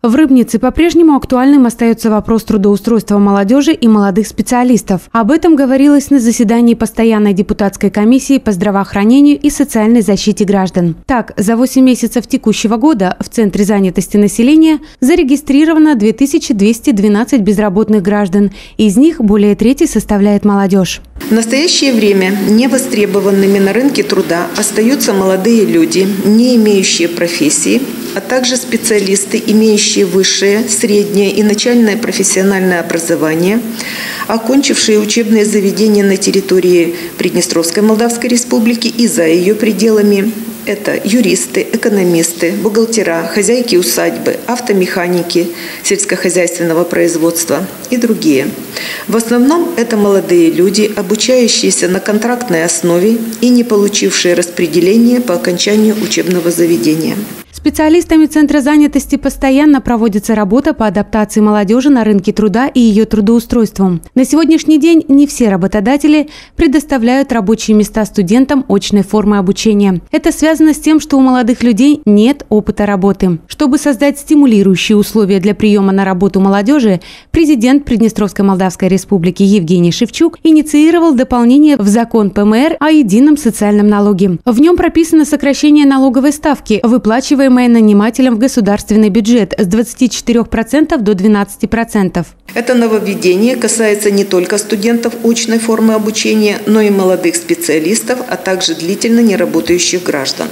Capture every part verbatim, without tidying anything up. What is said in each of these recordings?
В Рыбнице по-прежнему актуальным остается вопрос трудоустройства молодежи и молодых специалистов. Об этом говорилось на заседании постоянной депутатской комиссии по здравоохранению и социальной защите граждан. Так, за восемь месяцев текущего года в Центре занятости населения зарегистрировано две тысячи двести двенадцать безработных граждан. Из них более трети составляет молодежь. В настоящее время невостребованными на рынке труда остаются молодые люди, не имеющие профессии, а также специалисты, имеющие высшее, среднее и начальное профессиональное образование, окончившие учебные заведения на территории Приднестровской Молдавской Республики и за ее пределами. Это юристы, экономисты, бухгалтера, хозяйки усадьбы, автомеханики сельскохозяйственного производства и другие. В основном это молодые люди, обучающиеся на контрактной основе и не получившие распределение по окончанию учебного заведения. Специалистами Центра занятости постоянно проводится работа по адаптации молодежи на рынке труда и ее трудоустройству. На сегодняшний день не все работодатели предоставляют рабочие места студентам очной формы обучения. Это связано с тем, что у молодых людей нет опыта работы. Чтобы создать стимулирующие условия для приема на работу молодежи, президент Приднестровской Молдавской Республики Евгений Шевчук инициировал дополнение в закон Пэ Эм Эр о едином социальном налоге. В нем прописано сокращение налоговой ставки, выплачиваемой нанимателям в государственный бюджет с двадцати четырёх процентов до двенадцати процентов. Это нововведение касается не только студентов очной формы обучения, но и молодых специалистов, а также длительно неработающих граждан.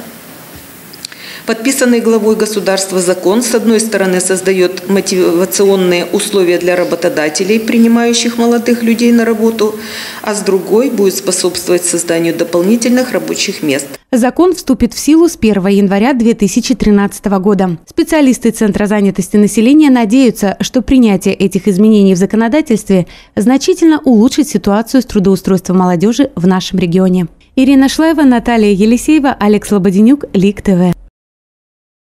Подписанный главой государства закон, с одной стороны, создает мотивационные условия для работодателей, принимающих молодых людей на работу, а с другой будет способствовать созданию дополнительных рабочих мест. Закон вступит в силу с первого января две тысячи тринадцатого года. Специалисты Центра занятости населения надеются, что принятие этих изменений в законодательстве значительно улучшит ситуацию с трудоустройством молодежи в нашем регионе. Ирина Шлаева, Наталья Елисеева, Олег Слободенюк, Лик ТВ.